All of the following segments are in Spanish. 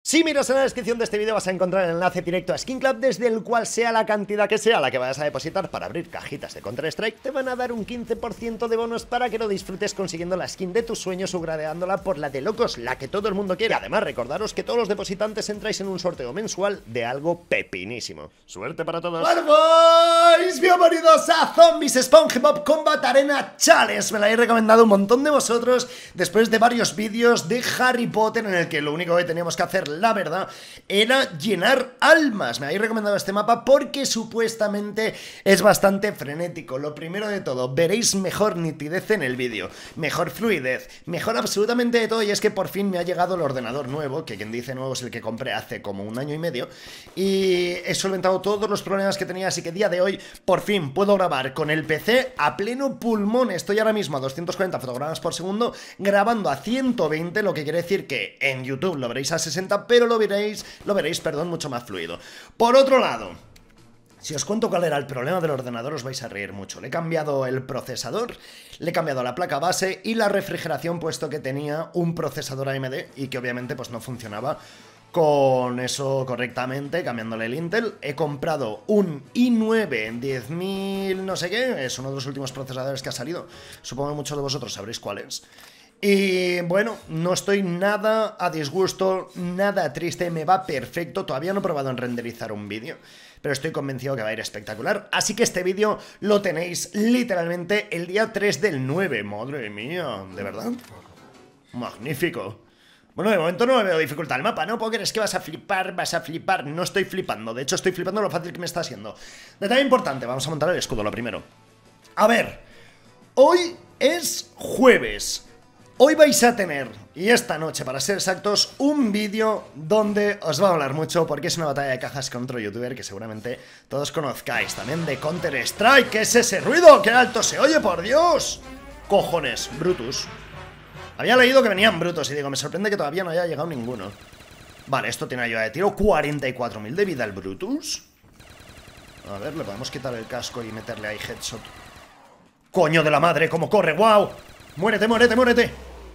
Si miras en la descripción de este vídeo vas a encontrar el enlace directo a Skin Club, desde el cual sea la cantidad que sea la que vayas a depositar para abrir cajitas de Counter-Strike, te van a dar un 15% de bonos para que lo disfrutes consiguiendo la skin de tus sueños o gradeándola por la de locos, la que todo el mundo quiere. Además, recordaros que todos los depositantes entráis en un sorteo mensual de algo pepinísimo. ¡Suerte para todos! ¡Bueno, boys! Bienvenidos a Zombies SpongeBob Combat Arena Challenge. Me la habéis recomendado un montón de vosotros después de varios vídeos de Harry Potter en el que lo único que teníamos que hacer, la verdad, era llenar almas. Me habéis recomendado este mapa porque supuestamente es bastante frenético. Lo primero de todo, veréis mejor nitidez en el vídeo, mejor fluidez, mejor absolutamente de todo, y es que por fin me ha llegado el ordenador nuevo, que quien dice nuevo es el que compré hace como 1 año y medio, y he solventado todos los problemas que tenía, así que día de hoy por fin puedo grabar con el PC a pleno pulmón. Estoy ahora mismo a 240 fotogramas por segundo, grabando a 120, lo que quiere decir que en YouTube lo veréis a 60, pero lo veréis, mucho más fluido. Por otro lado, si os cuento cuál era el problema del ordenador os vais a reír mucho. Le he cambiado el procesador, le he cambiado la placa base y la refrigeración, puesto que tenía un procesador AMD y que obviamente pues no funcionaba con eso correctamente, cambiándole el Intel. He comprado un i9 10000 no sé qué, es uno de los últimos procesadores que ha salido. Supongo que muchos de vosotros sabréis cuál es. Y bueno, no estoy nada a disgusto, nada triste, me va perfecto. Todavía no he probado en renderizar un vídeo, pero estoy convencido que va a ir espectacular. Así que este vídeo lo tenéis literalmente el día 3 del 9. Madre mía, ¿de verdad? Magnífico. Bueno, de momento no me veo dificultad al mapa, ¿no? Porque es que vas a flipar, no estoy flipando. De hecho, estoy flipando lo fácil que me está haciendo. Detalle importante, vamos a montar el escudo lo primero. A ver, hoy es jueves. Hoy vais a tener, y esta noche para ser exactos, un vídeo donde os va a hablar mucho porque es una batalla de cajas con otro youtuber que seguramente todos conozcáis, también de Counter-Strike. ¿Qué es ese ruido? ¡Qué alto se oye, por Dios! Cojones, Brutus. Había leído que venían Brutus y digo, me sorprende que todavía no haya llegado ninguno. Vale, esto tiene ayuda de tiro, 44.000 de vida el Brutus. A ver, le podemos quitar el casco y meterle ahí headshot. ¡Coño de la madre, cómo corre! ¡Wow! ¡Muérete, muérete, muérete!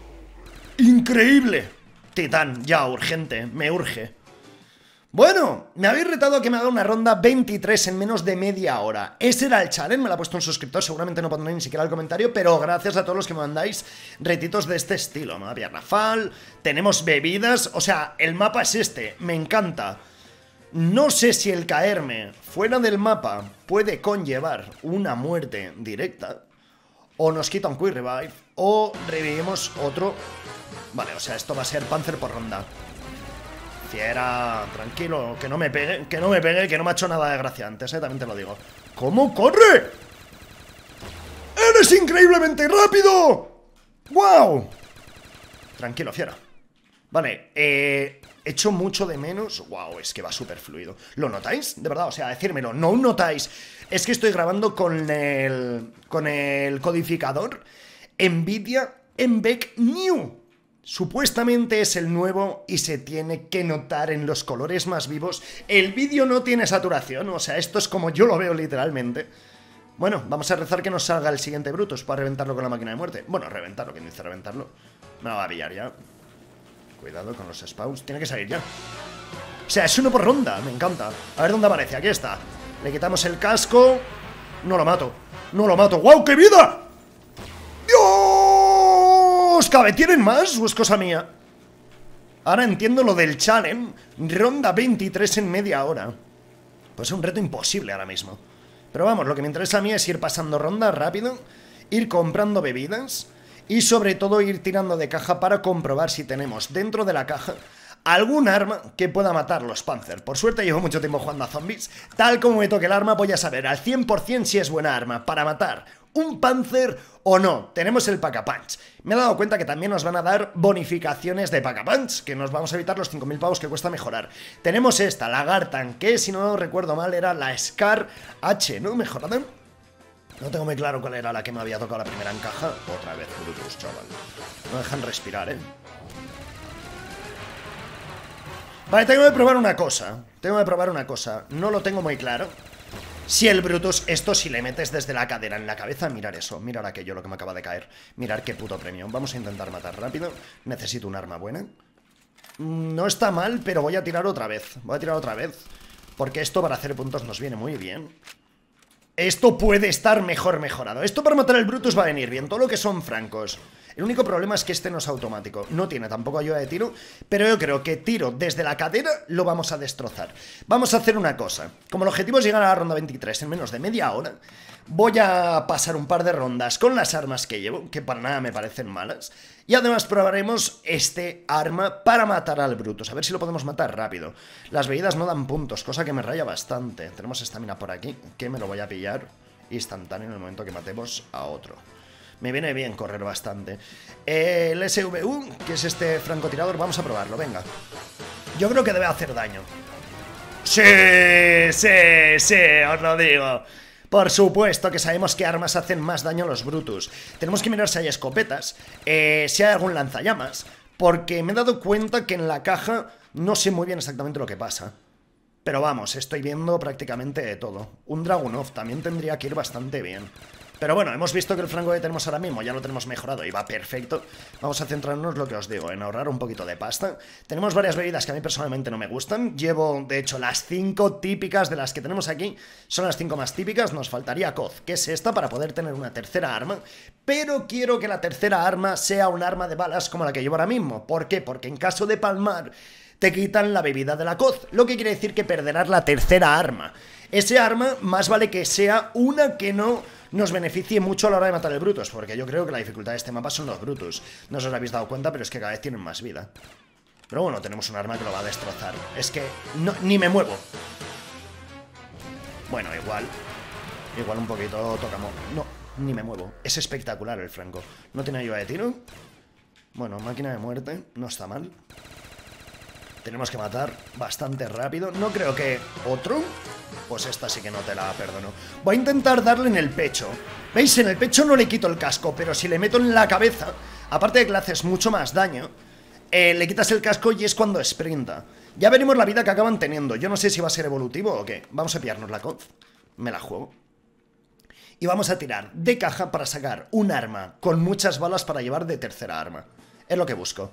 ¡Increíble! Titán, ya, urgente, me urge. Bueno, me habéis retado a que me haga una ronda 23 en menos de media hora. Ese era el challenge, me lo ha puesto un suscriptor, seguramente no pondré ni siquiera el comentario, pero gracias a todos los que me mandáis retitos de este estilo, ¿no? Había Rafal, tenemos bebidas, o sea, el mapa es este, me encanta. No sé si el caerme fuera del mapa puede conllevar una muerte directa, o nos quita un quick revive, o revivimos otro. Vale, o sea, esto va a ser Panzer por ronda. Fiera, tranquilo, que no me pegue, que no me ha hecho nada de gracia antes, también te lo digo. ¿Cómo corre? ¡Eres increíblemente rápido! ¡Wow! Tranquilo, fiera. Vale, echo mucho de menos. Wow, es que va súper fluido. ¿Lo notáis? De verdad, o sea, decírmelo. No notáis. Es que estoy grabando con el codificador Nvidia MBEC New. Supuestamente es el nuevo y se tiene que notar en los colores más vivos. El vídeo no tiene saturación, o sea, esto es como yo lo veo literalmente. Bueno, vamos a rezar que nos salga el siguiente Brutus para reventarlo con la máquina de muerte. Bueno, reventarlo, ¿quién dice reventarlo? Me va a pillar ya. Cuidado con los spawns, tiene que salir ya. O sea, es uno por ronda, me encanta. A ver dónde aparece, aquí está. Le quitamos el casco. No lo mato, no lo mato. ¡Guau, qué vida! ¡Dios! ¿Cabe? ¿Tienen más o es cosa mía? Ahora entiendo lo del challenge. Ronda 23 en media hora. Pues es un reto imposible ahora mismo. Pero vamos, lo que me interesa a mí es ir pasando rondas rápido, ir comprando bebidas y sobre todo ir tirando de caja para comprobar si tenemos dentro de la caja algún arma que pueda matar los Panzer. Por suerte llevo mucho tiempo jugando a zombies. Tal como me toque el arma voy a saber al 100% si es buena arma para matar un Panzer o no. Tenemos el Pack-a-Punch. Me he dado cuenta que también nos van a dar bonificaciones de Pack-a-Punch, que nos vamos a evitar los 5000 pavos que cuesta mejorar. Tenemos esta, la Gartan, que si no recuerdo mal era la Scar H, ¿no? ¿Mejorada? No tengo muy claro cuál era la que me había tocado la primera en caja. Otra vez Brutus, chaval. No dejan respirar, ¿eh? Vale, tengo que probar una cosa. No lo tengo muy claro. Si el Brutus, esto si le metes desde la cadera en la cabeza, mirar eso, mirar aquello, lo que me acaba de caer. Mirar qué puto premio. Vamos a intentar matar rápido. Necesito un arma buena. No está mal, pero voy a tirar otra vez. Voy a tirar otra vez. Porque esto para hacer puntos nos viene muy bien. Esto puede estar mejor mejorado. Esto para matar al Brutus va a venir bien. Todo lo que son francos. El único problema es que este no es automático. No tiene tampoco ayuda de tiro. Pero yo creo que tiro desde la cadera lo vamos a destrozar. Vamos a hacer una cosa. Como el objetivo es llegar a la ronda 23 en menos de media hora, voy a pasar un par de rondas con las armas que llevo, que para nada me parecen malas. Y además probaremos este arma para matar al Brutus. A ver si lo podemos matar rápido. Las bebidas no dan puntos, cosa que me raya bastante. Tenemos estamina por aquí, que me lo voy a pillar instantáneo en el momento que matemos a otro. Me viene bien correr bastante. El SVU, que es este francotirador, vamos a probarlo, venga. Yo creo que debe hacer daño. ¡Sí! ¡Sí! ¡Sí! Os lo digo. Por supuesto que sabemos que armas hacen más daño a los Brutus. Tenemos que mirar si hay escopetas, si hay algún lanzallamas, porque me he dado cuenta que en la caja no sé muy bien exactamente lo que pasa. Pero vamos, estoy viendo prácticamente todo. Un Dragunov también tendría que ir bastante bien. Pero bueno, hemos visto que el franco que tenemos ahora mismo ya lo tenemos mejorado y va perfecto. Vamos a centrarnos, lo que os digo, en ahorrar un poquito de pasta. Tenemos varias bebidas que a mí personalmente no me gustan. Llevo, de hecho, las 5 típicas de las que tenemos aquí. Son las 5 más típicas. Nos faltaría Koz, que es esta, para poder tener una tercera arma. Pero quiero que la tercera arma sea un arma de balas como la que llevo ahora mismo. ¿Por qué? Porque en caso de palmar te quitan la bebida de la Koz, lo que quiere decir que perderás la tercera arma. Ese arma más vale que sea una que no nos beneficie mucho a la hora de matar el Brutus, porque yo creo que la dificultad de este mapa son los Brutus. No os habéis dado cuenta, pero es que cada vez tienen más vida. Pero bueno, tenemos un arma que lo va a destrozar. Es que no, ni me muevo. Bueno, igual un poquito tocamos. No, ni me muevo. Es espectacular el franco. No tiene ayuda de tiro. Bueno, máquina de muerte, no está mal. Tenemos que matar bastante rápido. No creo que otro. Pues esta sí que no te la perdono. Voy a intentar darle en el pecho. ¿Veis? En el pecho no le quito el casco, pero si le meto en la cabeza, aparte de que le haces mucho más daño, le quitas el casco y es cuando sprinta. Ya veremos la vida que acaban teniendo. Yo no sé si va a ser evolutivo o qué. Vamos a pillarnos la Koz. Me la juego. Y vamos a tirar de caja para sacar un arma con muchas balas para llevar de tercera arma. Es lo que busco.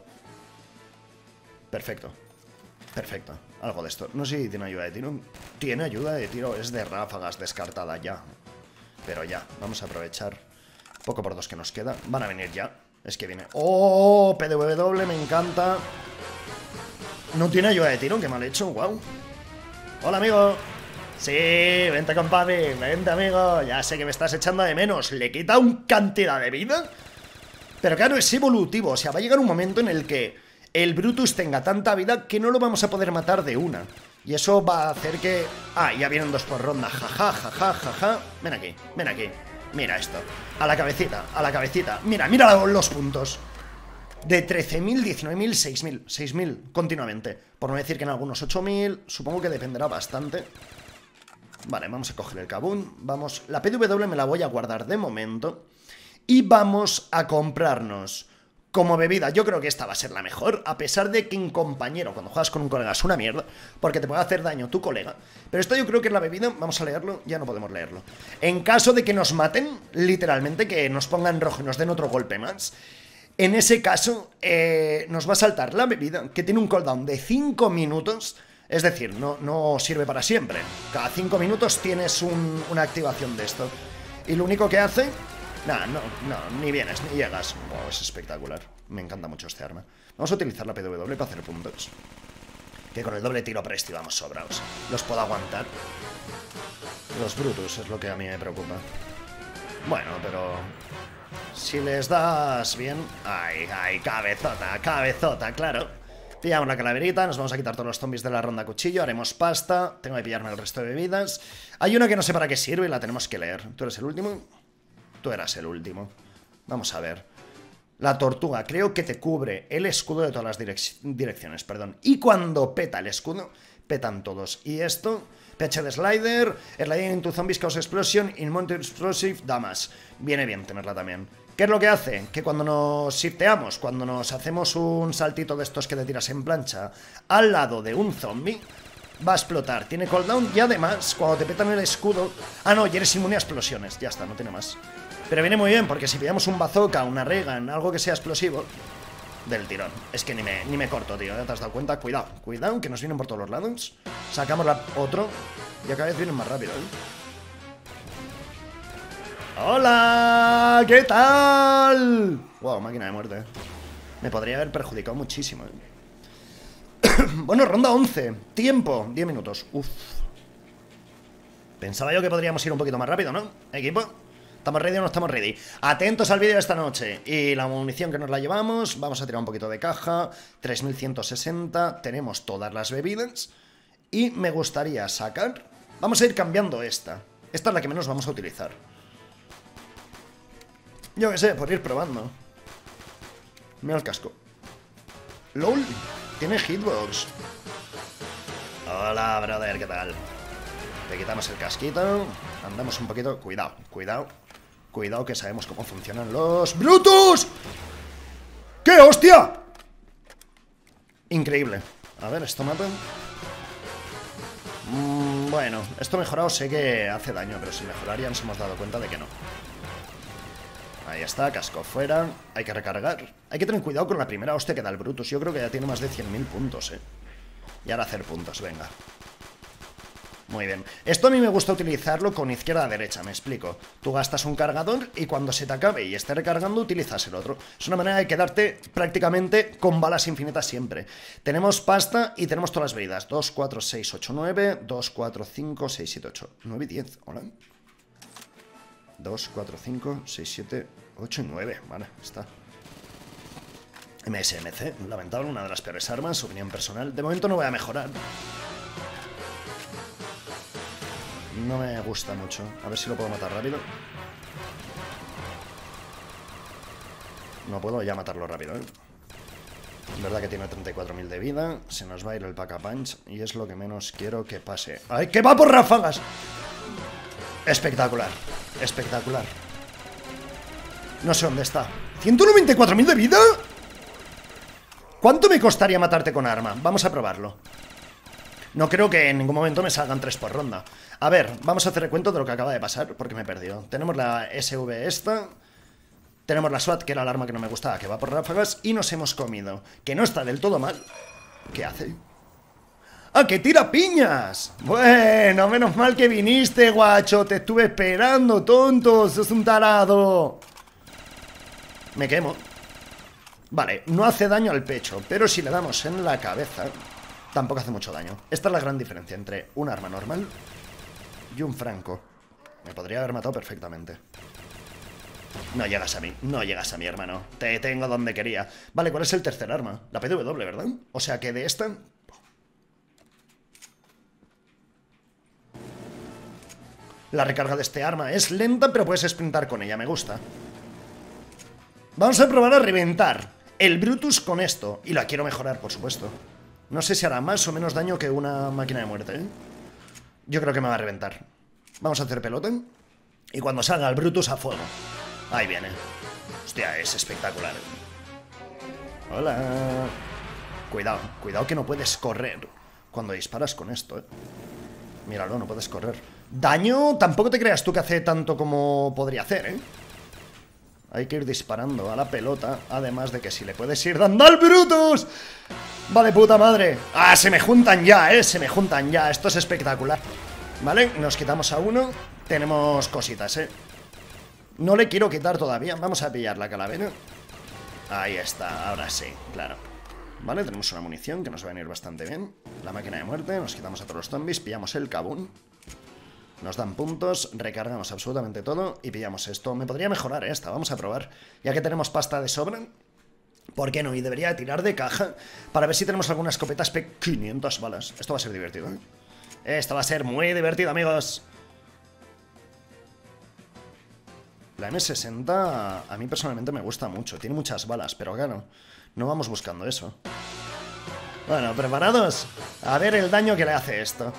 Perfecto. Perfecto, algo de esto. No sé si tiene ayuda de tiro. Tiene ayuda de tiro, es de ráfagas, descartada ya. Pero ya, vamos a aprovechar. Poco por dos que nos queda. Van a venir ya. Es que viene. ¡Oh! PDW, me encanta. No tiene ayuda de tiro, qué mal hecho, wow. Hola, amigo. Sí, vente, compadre. Vente, amigo. Ya sé que me estás echando de menos. Le quita una cantidad de vida. Pero claro, es evolutivo. O sea, va a llegar un momento en el que el Brutus tenga tanta vida que no lo vamos a poder matar de una. Y eso va a hacer que... Ah, ya vienen 2 por ronda. Jaja, jaja, jaja. Ven aquí, ven aquí. Mira esto. A la cabecita, a la cabecita. Mira, mira los puntos. De 13.000, 19.000, 6.000. 6.000 continuamente. Por no decir que en algunos 8.000. Supongo que dependerá bastante. Vale, vamos a coger el Kabum. Vamos... La PW me la voy a guardar de momento. Y vamos a comprarnos... Como bebida, yo creo que esta va a ser la mejor, a pesar de que en compañero, cuando juegas con un colega, es una mierda, porque te puede hacer daño tu colega. Pero esto yo creo que es la bebida, vamos a leerlo, ya no podemos leerlo. En caso de que nos maten, literalmente, que nos pongan rojo y nos den otro golpe más, en ese caso, nos va a saltar la bebida, que tiene un cooldown de 5 minutos, es decir, no sirve para siempre. Cada 5 minutos tienes una activación de esto. Y lo único que hace... No, ni vienes, ni llegas. Wow, es espectacular. Me encanta mucho este arma. Vamos a utilizar la PW para hacer puntos. Que con el doble tiro presti vamos sobrados. Los puedo aguantar. Los Brutus es lo que a mí me preocupa. Bueno, pero... si les das bien... Ay, cabezota, cabezota, claro. Pillamos la calaverita, nos vamos a quitar todos los zombies de la ronda cuchillo, haremos pasta, tengo que pillarme el resto de bebidas. Hay una que no sé para qué sirve y la tenemos que leer. ¿Tú eres el último? Tú eras el último. Vamos a ver. La tortuga creo que te cubre el escudo de todas las direcciones, perdón. Y cuando peta el escudo, petan todos. Y esto, PH de Slider, Sliding into Zombies Cause Explosion, in Monster Explosive Damage. Viene bien tenerla también. ¿Qué es lo que hace? Que cuando nos shifteamos, cuando nos hacemos un saltito de estos que te tiras en plancha al lado de un zombie, va a explotar. Tiene cooldown y además, cuando te petan el escudo... Ah, no, y eres inmune a explosiones. Ya está, no tiene más. Pero viene muy bien, porque si pillamos un bazooka, una Regan, algo que sea explosivo, del tirón. Es que ni me corto, tío. ¿Ya te has dado cuenta? Cuidado, cuidado, que nos vienen por todos los lados. Sacamos otro y cada vez vienen más rápido, ¿eh? ¡Hola! ¿Qué tal? Wow, máquina de muerte. Me podría haber perjudicado muchísimo, ¿eh? Bueno, ronda 11. Tiempo, 10 minutos. Uf. Pensaba yo que podríamos ir un poquito más rápido, ¿no? Equipo, ¿estamos ready o no estamos ready? Atentos al vídeo de esta noche. Y la munición que nos la llevamos. Vamos a tirar un poquito de caja. 3160. Tenemos todas las bebidas. Y me gustaría sacar... Vamos a ir cambiando esta. Esta es la que menos vamos a utilizar. Yo qué sé, por ir probando. Mira el casco. LOL, tiene hitbox. Hola, brother, ¿qué tal? Le quitamos el casquito. Andamos un poquito... Cuidado, cuidado. Cuidado que sabemos cómo funcionan los... ¡Brutus! ¡Qué hostia! Increíble. A ver, esto mata. Bueno, esto mejorado sé que hace daño, pero sin mejorar ya nos hemos dado cuenta de que no. Ahí está, casco fuera. Hay que recargar. Hay que tener cuidado con la primera hostia que da el Brutus. Yo creo que ya tiene más de 100.000 puntos, Y ahora hacer puntos, venga. Muy bien. Esto a mí me gusta utilizarlo con izquierda a derecha, me explico. Tú gastas un cargador y cuando se te acabe y esté recargando, utilizas el otro. Es una manera de quedarte prácticamente con balas infinitas siempre. Tenemos pasta y tenemos todas las bebidas. 2, 4, 6, 8, 9. 2, 4, 5, 6, 7, 8. 9 y 10. Hola. 2, 4, 5, 6, 7, 8 y 9. Vale, está. MSMC, lamentable, una de las peores armas, opinión personal. De momento no voy a mejorar. No me gusta mucho. A ver si lo puedo matar rápido. No puedo ya matarlo rápido, Es verdad que tiene 34.000 de vida. Se nos va a ir el Pack-a-Punch y es lo que menos quiero que pase. ¡Ay, que va por ráfagas! Espectacular. Espectacular. No sé dónde está. ¿194.000 de vida? ¿Cuánto me costaría matarte con arma? Vamos a probarlo. No creo que en ningún momento me salgan 3 por ronda. A ver, vamos a hacer recuento de lo que acaba de pasar, porque me he perdido. Tenemos la SV esta. Tenemos la SWAT, que era el arma que no me gustaba, que va por ráfagas. Y nos hemos comido, que no está del todo mal. ¿Qué hace? ¡Ah, que tira piñas! Bueno, menos mal que viniste, guacho. Te estuve esperando, tonto. Sos un tarado. Me quemo. Vale, no hace daño al pecho, pero si le damos en la cabeza, tampoco hace mucho daño. Esta es la gran diferencia entre un arma normal y un franco. Me podría haber matado perfectamente. No llegas a mí, no llegas a mí, hermano. Te tengo donde quería. Vale, ¿cuál es el tercer arma? La PW, ¿verdad? O sea que de esta... La recarga de este arma es lenta, pero puedes sprintar con ella, me gusta. Vamos a probar a reventar el Brutus con esto. Y la quiero mejorar, por supuesto. No sé si hará más o menos daño que una máquina de muerte, Yo creo que me va a reventar. Vamos a hacer pelota. Y cuando salga el Brutus, a fuego. Ahí viene. Hostia, es espectacular. Hola. Cuidado, cuidado que no puedes correr cuando disparas con esto, Míralo, no puedes correr. Daño, tampoco te creas tú que hace tanto como podría hacer, Hay que ir disparando a la pelota. Además de que si le puedes ir dando al Brutus. Va de puta madre. Ah, se me juntan ya, se me juntan ya. Esto es espectacular. Vale, nos quitamos a uno. Tenemos cositas, No le quiero quitar todavía. Vamos a pillar la calavera. Ahí está, ahora sí, claro. Vale, tenemos una munición que nos va a venir bastante bien. La máquina de muerte, nos quitamos a todos los zombies. Pillamos el Kabum. Nos dan puntos, recargamos absolutamente todo y pillamos esto. Me podría mejorar esta, vamos a probar. Ya que tenemos pasta de sobra, ¿por qué no? Y debería tirar de caja para ver si tenemos alguna escopeta SP. 500 balas. Esto va a ser divertido, Esto va a ser muy divertido, amigos. La M60 a mí personalmente me gusta mucho. Tiene muchas balas, pero claro, no vamos buscando eso. Bueno, ¿preparados? A ver el daño que le hace esto.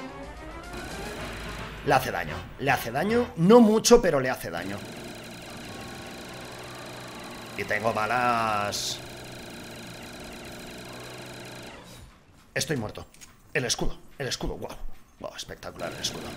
Le hace daño, no mucho, pero le hace daño. Y tengo balas. Estoy muerto. El escudo, wow. Wow, espectacular el escudo.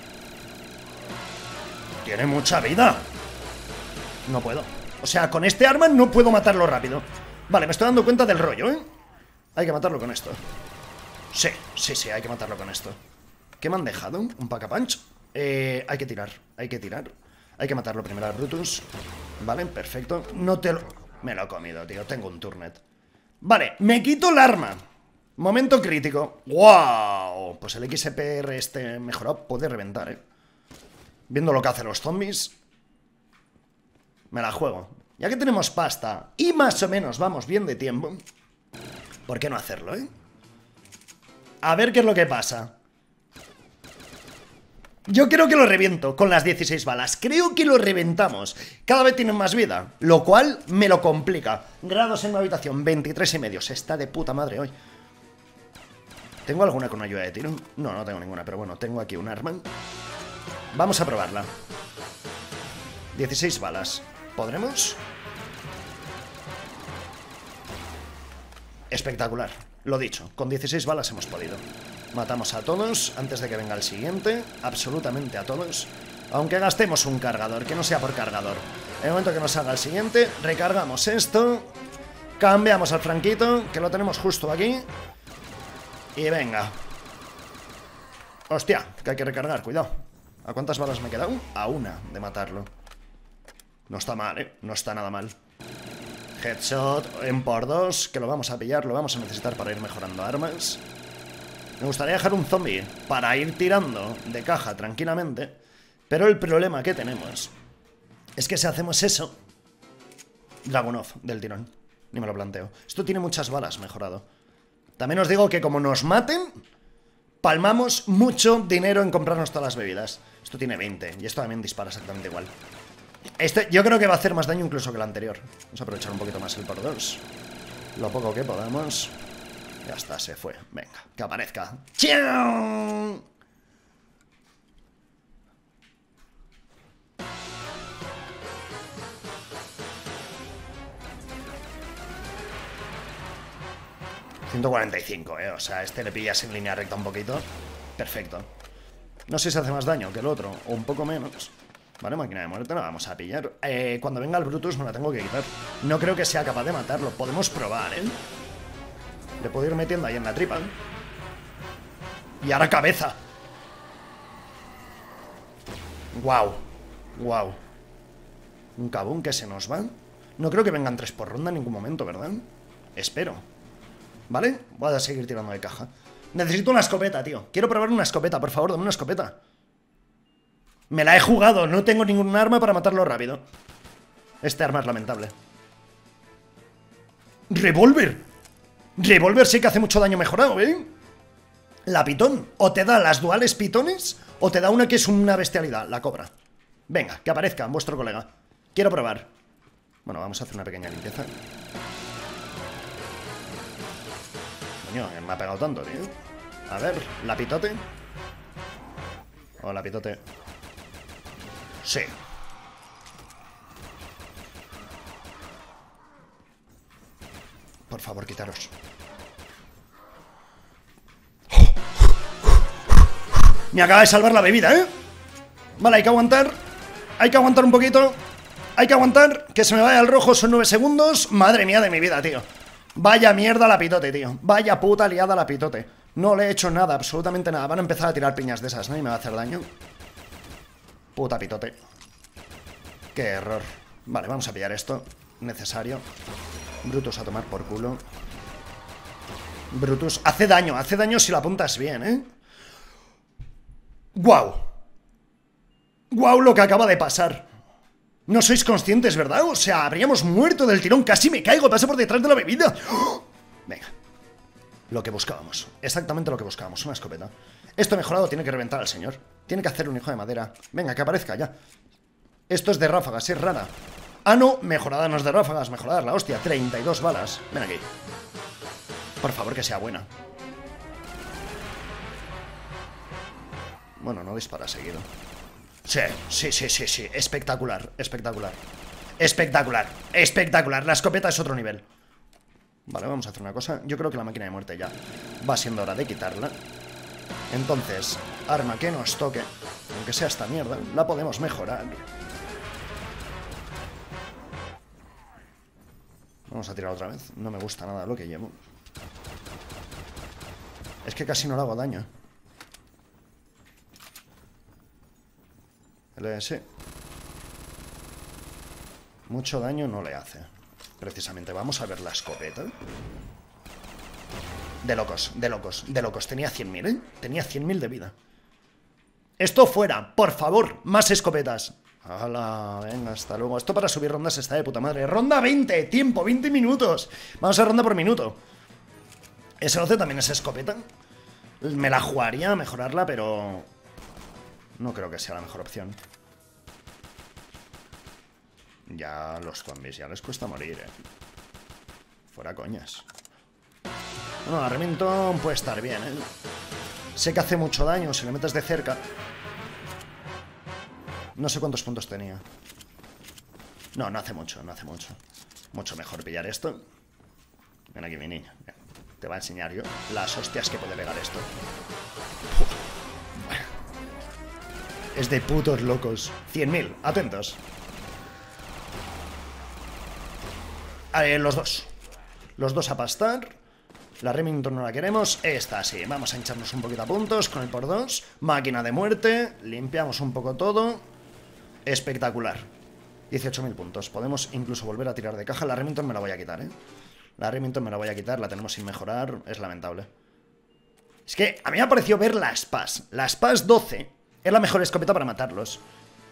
Tiene mucha vida. No puedo. O sea, con este arma no puedo matarlo rápido. Vale, me estoy dando cuenta del rollo, ¿eh? Hay que matarlo con esto. Sí, sí, sí, hay que matarlo con esto. ¿Qué me han dejado? ¿Un pack-a-punch? Hay que tirar, hay que tirar. Hay que matarlo primero a Brutus. Vale, perfecto. No te lo... Me lo he comido, tío, tengo un turnet. Vale, me quito el arma. Momento crítico. ¡Wow! Pues el XPR este mejorado puede reventar, ¿eh? Viendo lo que hacen los zombies, me la juego. Ya que tenemos pasta y más o menos vamos bien de tiempo, ¿por qué no hacerlo, eh? A ver qué es lo que pasa. Yo creo que lo reviento con las 16 balas. Creo que lo reventamos. Cada vez tienen más vida, lo cual me lo complica. Grados en una habitación, 23,5. Se está de puta madre hoy. ¿Tengo alguna con ayuda de tiro? No, no tengo ninguna, pero bueno, tengo aquí un arma. Vamos a probarla. 16 balas. ¿Podremos? Espectacular. Lo dicho, con 16 balas hemos podido. Matamos a todos antes de que venga el siguiente. Absolutamente a todos. Aunque gastemos un cargador, que no sea por cargador. En el momento que nos salga el siguiente, recargamos esto. Cambiamos al franquito, que lo tenemos justo aquí. Y venga. Hostia, que hay que recargar, cuidado. ¿A cuántas balas me he quedado? A una de matarlo. No está mal, ¿eh? No está nada mal. Headshot en por 2, que lo vamos a pillar, lo vamos a necesitar para ir mejorando armas. Me gustaría dejar un zombie para ir tirando de caja tranquilamente, pero el problema que tenemos es que si hacemos eso... Dragunov del tirón, ni me lo planteo. Esto tiene muchas balas mejorado. También os digo que como nos maten, palmamos mucho dinero en comprarnos todas las bebidas. Esto tiene 20 y esto también dispara exactamente igual. Este yo creo que va a hacer más daño incluso que el anterior. Vamos a aprovechar un poquito más el por 2. Lo poco que podamos. Ya está, se fue. Venga, que aparezca. ¡Chiao! $145, o sea, este le pillas en línea recta un poquito. Perfecto. No sé si hace más daño que el otro, o un poco menos. Vale, máquina de muerte, la vamos a pillar. Cuando venga el Brutus me la tengo que quitar. No creo que sea capaz de matarlo. Podemos probar, ¿eh? Le puedo ir metiendo ahí en la tripa. Y ahora cabeza. Wow. Wow. Un cabún que se nos va. No creo que vengan 3 por ronda en ningún momento, ¿verdad? Espero. ¿Vale? Voy a seguir tirando de caja. Necesito una escopeta, tío. Quiero probar una escopeta, por favor, dame una escopeta. Me la he jugado, no tengo ningún arma para matarlo rápido. Este arma es lamentable. ¡Revólver! Revólver sí que hace mucho daño mejorado, ¿eh? La pitón. O te da las duales pitones, o te da una que es una bestialidad, la cobra. Venga, que aparezca vuestro colega. Quiero probar. Bueno, vamos a hacer una pequeña limpieza. Coño, me ha pegado tanto, tío. A ver, la pitote. Hola, pitote. Sí. Por favor, quitaros. Me acaba de salvar la bebida, ¿eh? Vale, hay que aguantar. Hay que aguantar un poquito. Hay que aguantar. Que se me vaya el rojo, son 9 segundos. Madre mía de mi vida, tío. Vaya mierda la pitote, tío. Vaya puta liada la pitote. No le he hecho nada, absolutamente nada. Van a empezar a tirar piñas de esas, ¿no? Y me va a hacer daño. Puta pitote. Qué error. Vale, vamos a pillar esto. Necesario. Brutus a tomar por culo. Brutus hace daño si lo apuntas bien, ¿eh? ¡Guau! ¡Guau lo que acaba de pasar! No sois conscientes, ¿verdad? O sea, habríamos muerto del tirón. Casi me caigo, paso por detrás de la bebida. ¡Oh! Venga. Lo que buscábamos. Exactamente lo que buscábamos. Una escopeta. Esto mejorado tiene que reventar al señor. Tiene que hacer un hijo de madera. Venga, que aparezca ya. Esto es de ráfagas, es rara. Ah, no, mejorada no es de ráfagas. Mejorada la hostia. 32 balas. Ven aquí. Por favor, que sea buena. Bueno, no dispara seguido. Sí, sí, sí, sí, sí. Espectacular, espectacular. Espectacular, espectacular. La escopeta es otro nivel. Vale, vamos a hacer una cosa. Yo creo que la máquina de muerte ya va siendo hora de quitarla. Entonces, arma que nos toque, aunque sea esta mierda, la podemos mejorar. Vamos a tirar otra vez. No me gusta nada lo que llevo. Es que casi no le hago daño. LS. Mucho daño no le hace. Precisamente, vamos a ver la escopeta. De locos, de locos, de locos. Tenía 100.000, ¿eh? Tenía 100.000 de vida. Esto fuera, por favor, más escopetas. ¡Hala! Venga, hasta luego. Esto para subir rondas está de puta madre. Ronda 20, tiempo, 20 minutos. Vamos a ronda por minuto. S12 también es escopeta. Me la jugaría a mejorarla, pero no creo que sea la mejor opción. Ya los zombies, ya les cuesta morir, Fuera coñas. Bueno, la Remington puede estar bien, Sé que hace mucho daño si le metes de cerca. No sé cuántos puntos tenía. No, no hace mucho, no hace mucho. Mucho mejor pillar esto. Ven aquí, mi niño. Te va a enseñar yo las hostias que puede pegar esto. Bueno. Es de putos locos. 100.000, atentos. Los dos. Los dos a pastar. La Remington no la queremos. Esta sí. Vamos a hincharnos un poquito a puntos con el por 2. Máquina de muerte. Limpiamos un poco todo. Espectacular. 18.000 puntos. Podemos incluso volver a tirar de caja. La Remington me la voy a quitar, La Remington me la voy a quitar. La tenemos sin mejorar. Es lamentable. Es que a mí me ha parecido ver la SPAS. La SPAS 12 es la mejor escopeta para matarlos.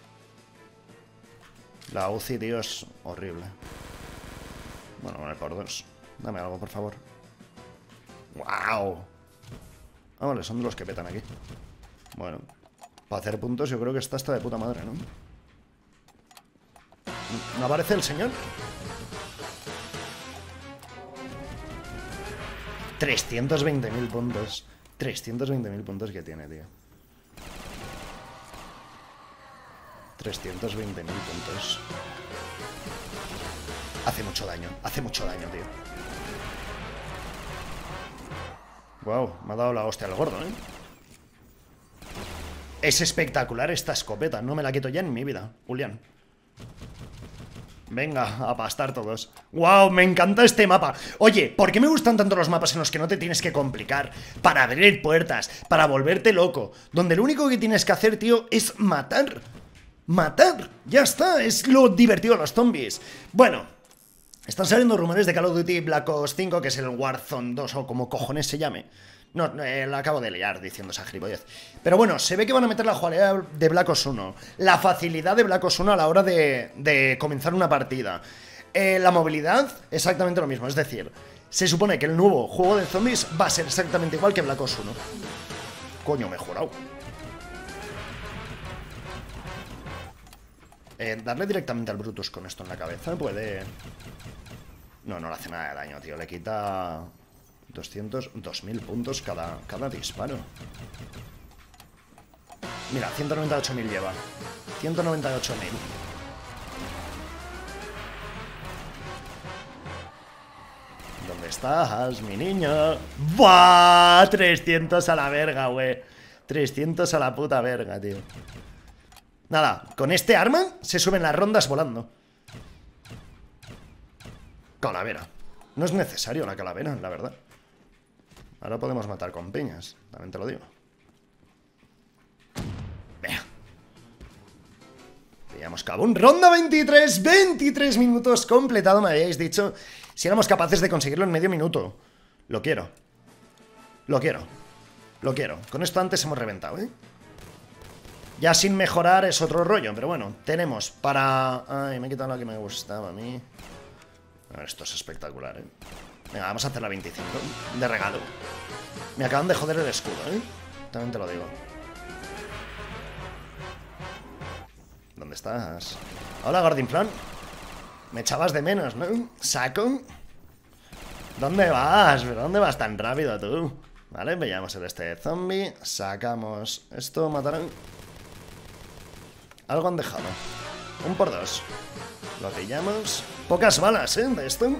La UCI, tío, es horrible. Bueno, con el por 2. Dame algo, por favor. ¡Wow! Ah, vale, son de los que petan aquí. Bueno, para hacer puntos yo creo que esta está de puta madre, ¿no? ¿No aparece el señor? 320.000 puntos. 320.000 puntos que tiene, tío. 320.000 puntos. Hace mucho daño, tío. Wow, me ha dado la hostia al gordo, Es espectacular esta escopeta. No me la quito ya en mi vida, Julián. Venga, a pastar todos. ¡Wow! Me encanta este mapa. Oye, ¿por qué me gustan tanto los mapas en los que no te tienes que complicar? Para abrir puertas, para volverte loco. Donde lo único que tienes que hacer, tío, es matar. ¡Matar! Ya está, es lo divertido de los zombies. Bueno, están saliendo rumores de Call of Duty Black Ops 5, que es el Warzone 2 o como cojones se llame. No, lo acabo de liar diciendo esa gilipollez. Pero bueno, se ve que van a meter la jugabilidad de Black Ops 1. La facilidad de Black Ops 1 a la hora de comenzar una partida. La movilidad, exactamente lo mismo. Es decir, se supone que el nuevo juego de zombies va a ser exactamente igual que Black Ops 1. Coño, mejorado. Darle directamente al Brutus con esto en la cabeza puede... No, no le hace nada de daño, tío. Le quita 2.000 puntos cada disparo. Mira, 198.000 lleva. 198.000. ¿Dónde estás, mi niño? ¡Buah! 300 a la verga, güey. 300 a la puta verga, tío. Nada, con este arma se suben las rondas volando. Calavera. No es necesario la calavera, la verdad. Ahora podemos matar con peñas, también te lo digo. Vea. Veamos cabún. Ronda 23, 23 minutos completado, me habíais dicho. Si éramos capaces de conseguirlo en medio minuto. Lo quiero. Lo quiero. Lo quiero. Con esto antes hemos reventado, Ya sin mejorar es otro rollo, pero bueno, tenemos para... Ay, me he quitado la que me gustaba a mí. A ver, esto es espectacular, Venga, vamos a hacer la 25, de regalo. Me acaban de joder el escudo, También te lo digo. ¿Dónde estás? Hola, Gordinflón. Me echabas de menos, ¿no? ¿Saco? ¿Dónde vas? ¿Pero dónde vas tan rápido tú? Vale, veamos este zombie. Sacamos esto, matarán. Algo han dejado. Un por 2. Lo pillamos. Pocas balas, de esto.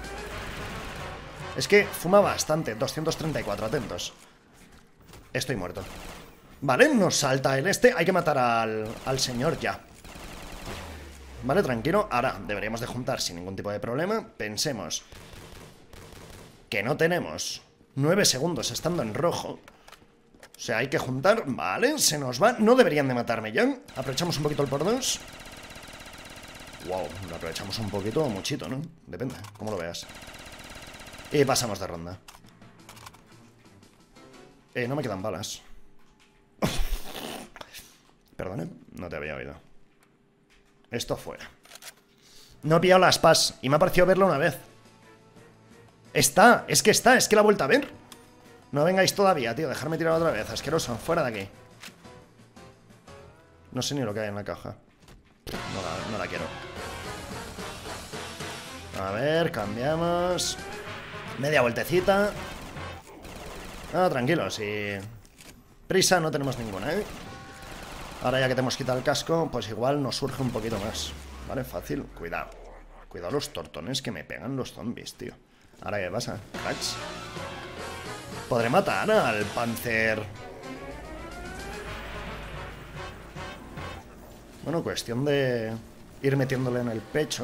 Es que fuma bastante. 234, atentos. Estoy muerto. Vale, nos salta el este. Hay que matar al señor ya. Vale, tranquilo. Ahora deberíamos de juntar sin ningún tipo de problema. Pensemos que no tenemos 9 segundos estando en rojo. O sea, hay que juntar. Vale, se nos va. No deberían de matarme ya. Aprovechamos un poquito el por 2. Wow, lo aprovechamos un poquito o muchito, ¿no? Depende, como lo veas. Y pasamos de ronda. No me quedan balas. Perdone, no te había oído. Esto fuera. No he pillado las PAS y me ha parecido verlo una vez. Es que la he vuelto a ver. No vengáis todavía, tío, dejarme tirar otra vez. Asqueroso, fuera de aquí. No sé ni lo que hay en la caja. No la quiero. A ver, cambiamos. Media vueltecita. Tranquilo, si... Prisa no tenemos ninguna, ¿eh? Ahora ya que te hemos quitado el casco, pues igual nos surge un poquito más. Vale, fácil, cuidado. Cuidado los tortones que me pegan los zombies, tío. Ahora, ¿qué pasa? Cracks. Podré matar al Panzer. Bueno, cuestión de ir metiéndole en el pecho.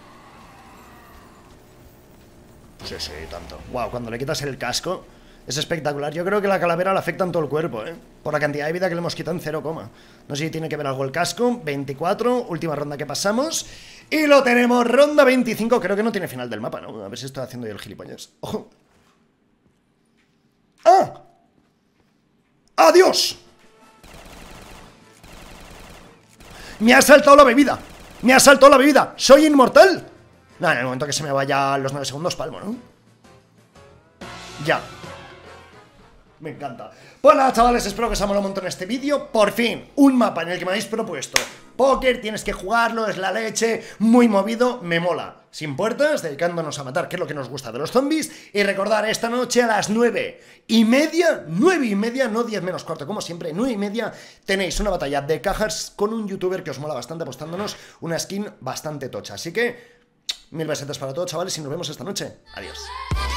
Sí, tanto. Wow, cuando le quitas el casco es espectacular. Yo creo que la calavera le afecta en todo el cuerpo, ¿eh? Por la cantidad de vida que le hemos quitado en 0, no sé si tiene que ver algo el casco. 24, última ronda que pasamos. Y lo tenemos, ronda 25. Creo que no tiene final del mapa, ¿no? A ver si estoy haciendo yo el gilipollas. ¡Ojo! ¡Ah! ¡Adiós! ¡Me ha saltado la bebida! ¡Me ha saltado la bebida! ¡Soy inmortal! Nada, en el momento que se me vaya los 9 segundos, palmo, ¿no? Ya. Me encanta. Pues nada, chavales, espero que os haya molado un montón este vídeo. Por fin, un mapa en el que me habéis propuesto póker, tienes que jugarlo, es la leche, muy movido, me mola. Sin puertas, dedicándonos a matar, que es lo que nos gusta de los zombies. Y recordar, esta noche a las 9:30, no 10 menos cuarto, como siempre, 9:30, tenéis una batalla de cajas con un youtuber que os mola bastante, apostándonos una skin bastante tocha. Así que, 1000 besetas para todos, chavales, y nos vemos esta noche. Adiós.